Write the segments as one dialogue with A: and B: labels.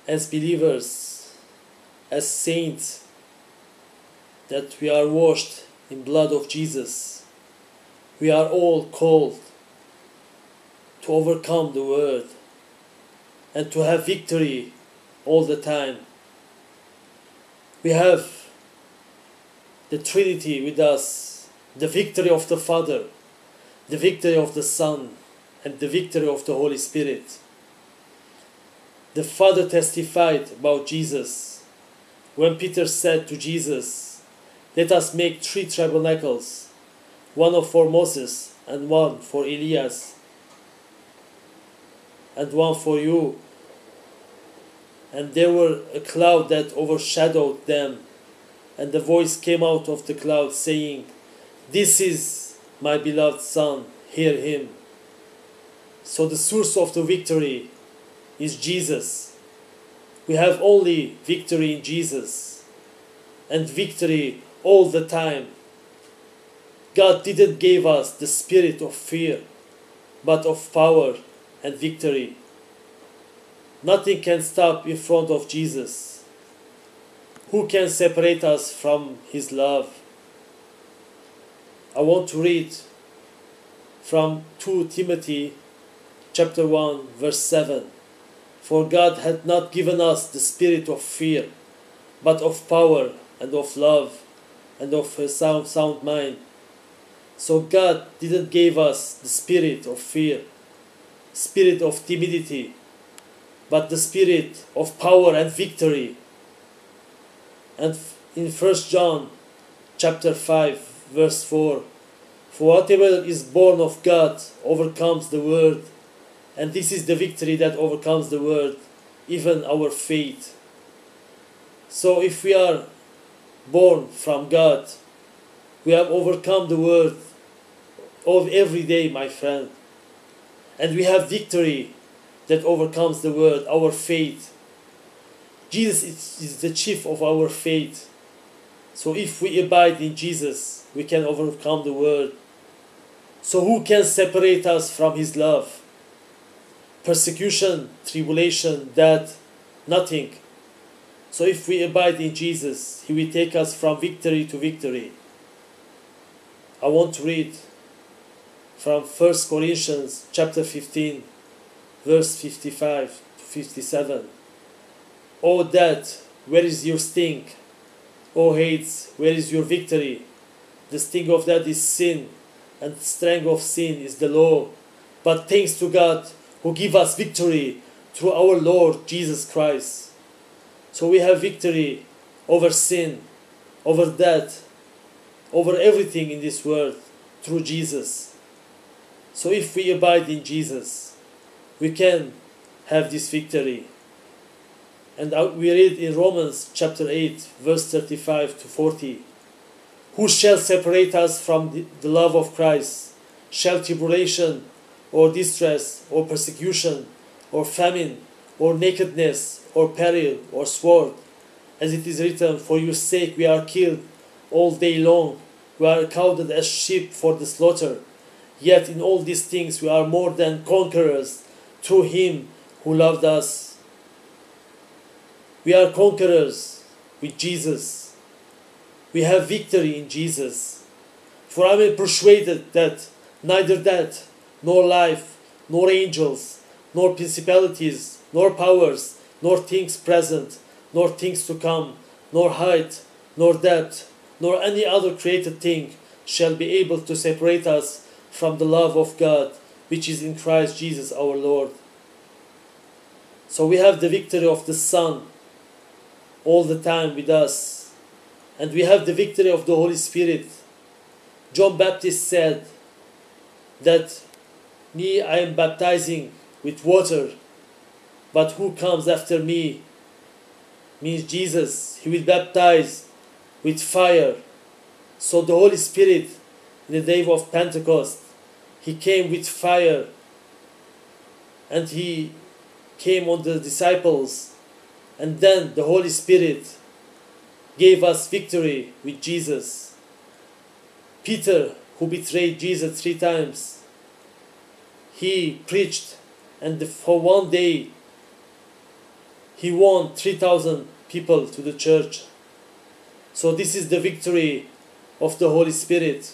A: as believers, as saints, that we are washed in blood of Jesus. We are all called to overcome the world and to have victory all the time. We have the Trinity with us, the victory of the Father, the victory of the Son, and the victory of the Holy Spirit. The Father testified about Jesus when Peter said to Jesus, "Let us make 3 tabernacles, one for Moses, and one for Elias, and one for you." And there were a cloud that overshadowed them, and the voice came out of the cloud saying, "This is my beloved Son, hear him." So the source of the victory is Jesus. We have only victory in Jesus, and victory all the time. God didn't give us the spirit of fear, but of power and victory. Nothing can stop in front of Jesus. Who can separate us from His love? I want to read from 2 Timothy chapter 1 verse 7. "For God hath not given us the spirit of fear, but of power and of love and of a sound mind." So God didn't give us the spirit of fear, spirit of timidity, but the spirit of power and victory. And in 1 John chapter 5 verse 4, "For whatever is born of God overcomes the world, and this is the victory that overcomes the world, even our faith." So if we are born from God, we have overcome the world of every day, my friend. And we have victory that overcomes the world, our faith. Jesus is the chief of our faith. So if we abide in Jesus, we can overcome the world. So who can separate us from His love? Persecution, tribulation, death, nothing. So if we abide in Jesus, He will take us from victory to victory. I want to read from 1 Corinthians chapter 15, verse 55 to 57. "O death, where is your sting? O Hades, where is your victory? The sting of death is sin, and the strength of sin is the law. But thanks to God, who give us victory through our Lord Jesus Christ." So we have victory over sin, over death, over everything in this world through Jesus. So if we abide in Jesus, we can have this victory. And we read in Romans chapter 8, verse 35 to 40. "Who shall separate us from the love of Christ? Shall tribulation, or distress, or persecution, or famine, or nakedness, or peril, or sword? As it is written, for your sake we are killed all day long. We are counted as sheep for the slaughter. Yet in all these things we are more than conquerors through Him who loved us." We are conquerors with Jesus. We have victory in Jesus. "For I am persuaded that neither death, nor life, nor angels, nor principalities, nor powers, nor things present, nor things to come, nor height, nor depth, nor any other created thing shall be able to separate us from the love of God, which is in Christ Jesus our Lord." So we have the victory of the Son all the time with us. And we have the victory of the Holy Spirit. John Baptist said that, "Me, I am baptizing with water, but who comes after me," means Jesus. He will baptize with fire. So the Holy Spirit, in the day of Pentecost, He came with fire, and He came on the disciples, and then the Holy Spirit gave us victory with Jesus. Peter, who betrayed Jesus 3 times, he preached, and for one day He won 3,000 people to the church. So this is the victory of the Holy Spirit.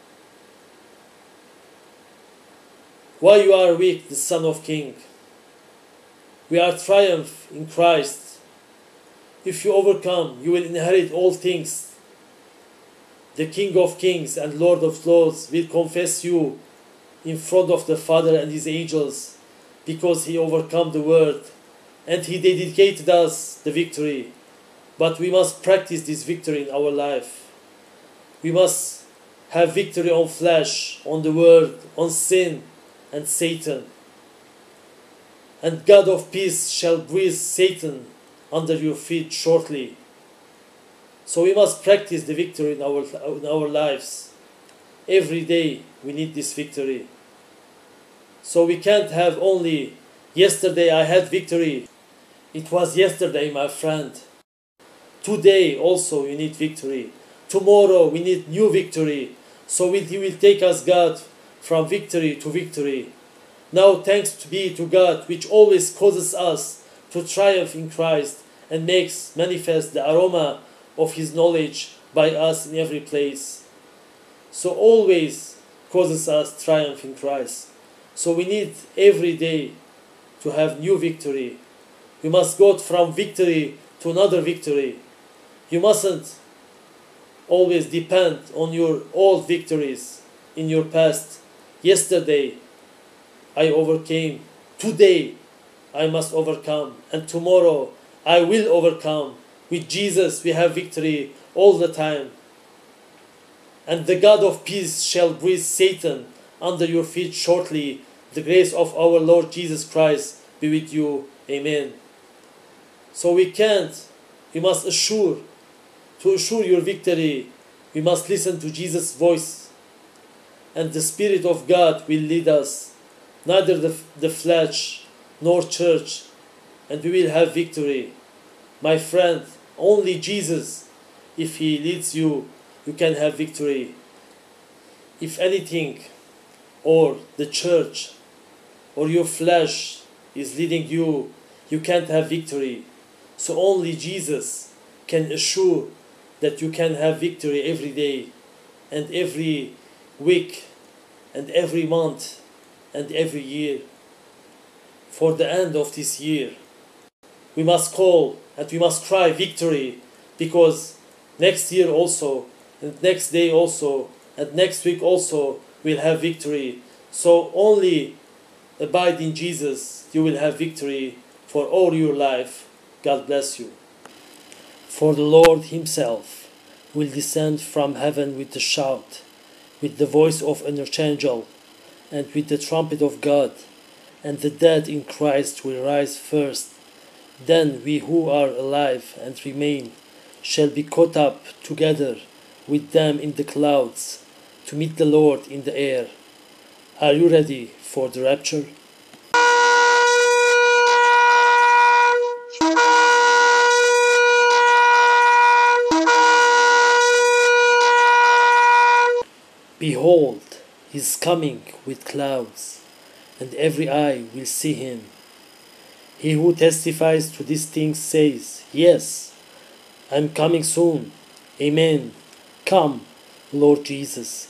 A: Why you are weak, the Son of King? We are triumph in Christ. If you overcome, you will inherit all things. The King of Kings and Lord of Lords will confess you in front of the Father and His angels, because He overcome the world and He dedicated us the victory. But we must practice this victory in our life. We must have victory on flesh, on the world, on sin and Satan. And God of peace shall breathe Satan under your feet shortly. So we must practice the victory in our lives. Every day we need this victory. So we can't have only, yesterday I had victory. It was yesterday, my friend. Today also you need victory. Tomorrow we need new victory. So He will take us, God, from victory to victory. Now thanks be to God, which always causes us to triumph in Christ and makes manifest the aroma of His knowledge by us in every place. So always causes us triumph in Christ. So we need every day to have new victory. We must go from victory to another victory. You mustn't always depend on your old victories in your past. Yesterday I overcame. Today I must overcome. And tomorrow I will overcome. With Jesus we have victory all the time. And the God of peace shall breathe Satan under your feet shortly. The grace of our Lord Jesus Christ be with you. Amen. So we must to assure your victory, we must listen to Jesus' voice. And the Spirit of God will lead us, neither the flesh nor church, and we will have victory. My friend, only Jesus, if He leads you, you can have victory. If anything, or the church, or your flesh is leading you, you can't have victory. So only Jesus can assure that you can have victory every day, and every week, and every month, and every year. For the end of this year, we must call and we must cry victory, because next year also, and next day also, and next week also, we'll have victory. So only abide in Jesus, you will have victory for all your life. God bless you. For the Lord Himself will descend from heaven with a shout, with the voice of an archangel, and with the trumpet of God, and the dead in Christ will rise first. Then we who are alive and remain shall be caught up together with them in the clouds to meet the Lord in the air. Are you ready for the rapture? Behold, He is coming with clouds, and every eye will see Him. He who testifies to these things says, Yes, I am coming soon. Amen. Come, Lord Jesus.